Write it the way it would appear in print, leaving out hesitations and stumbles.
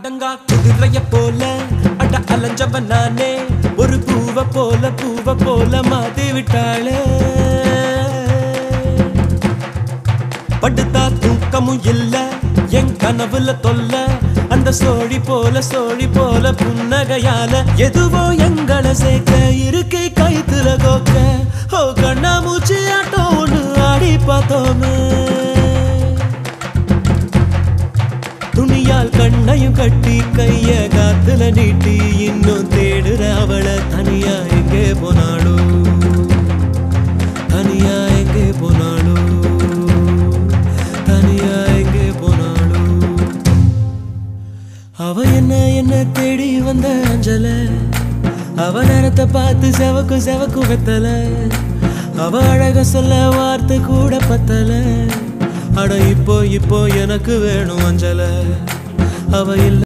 அடங்கா குதிரைய போல அட அலஞ்சவன் நானே ஒரு பூவ போல மாத்தி விட்டாளே படுத்தா தூக்கமும் இல்ல என் கனவுல தொல்ல அந்த சோழி போல புன்னகையால எதுவோ எங்களை சேர்க்க இருக்கை கைத்துல கோக்க ஓ கண்ணா மூச்சு ஆட்டம் ஒண்ணு ஆடி பார்த்தோமே துணியால் கண்ணையும் கட்டி கைய காத்துல நீட்டி இன்னும் தேடுற அவளை தனியா எங்கே போனாளோ தனியா எங்கே போனாளோ தனியா எங்கே போனாளோ அவ என்ன தேடி வந்த அஞ்சல அவ நேரத்தை பார்த்து செவக்கு வெத்தல அவ அழக சொல்ல வார்த்தை கூட பத்தல அட இப்போ எனக்கு வேணும் அஞ்சல அவ இல்ல